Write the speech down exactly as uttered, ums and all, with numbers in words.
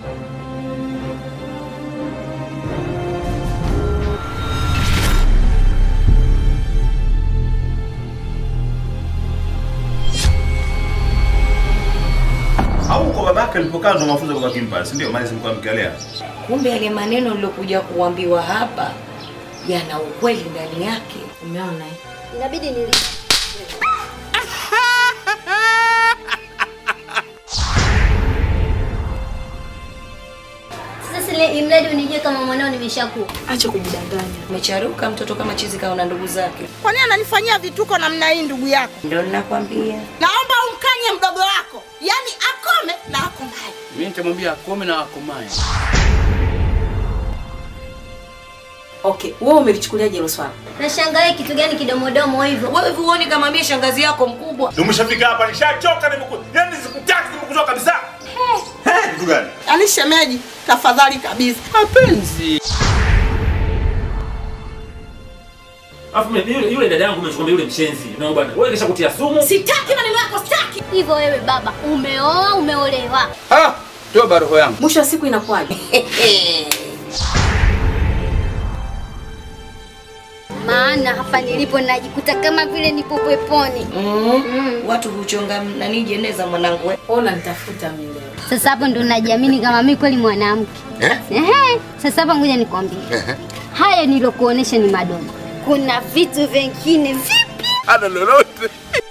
Au kwa babaka alipokaa ndo mafunzo kwa kimpa, si ndio? Maana simkuwa mkalea. Kumbe yale maneno nilokuja kuambiwa hapa yana ukweli ndani yake. Umeona? Inabidi nili. Sasa ile imradi unijue kama mwanao nimeshakuwa. Acha kujidanganya. Umecharuka mtoto kama chizi kaona ndugu zake. Kwa nini ananifanyia vituko namna hii ndugu yako? Ndio ninakwambia. Naomba umkanye mdogo wako. Yaani akome na akomae. Mimi nitamwambia akome na akomae. Okay, wewe umelichukuliaje hilo swala? Nashangaa kitu gani kidomodomo hivyo? Wewe huoni kama mimi shangazi yako mkubwa? Umeshafika hapa nishachoka nimekuja. Yaani sikutaki nimekuja kabisa. Eh, hey, kitu gani? Yaani shemeji, tafadhali kabisa. Mapenzi. Afu yule yule dada yangu umechukua yule mshenzi. Na bwana, wewe kisha kutia sumu. Sitaki maneno yako, sitaki. Hivyo wewe baba, umeoa umeolewa. Ah, toa roho yangu. Mwisho wa siku inakuwaje? Maana hapa nilipo najikuta kama vile nipo peponi. Mm. Mm. Watu huchonga nani jeneza mwanangu wewe. Ona nitafuta mimi leo. Sasa hapo ndo najiamini kama mimi kweli mwanamke. Eh? Ehe. Sasa hapa ngoja nikwambie. Eh. Haya nilokuonesha ni madogo. Kuna vitu vingine vipi? Ana lolote.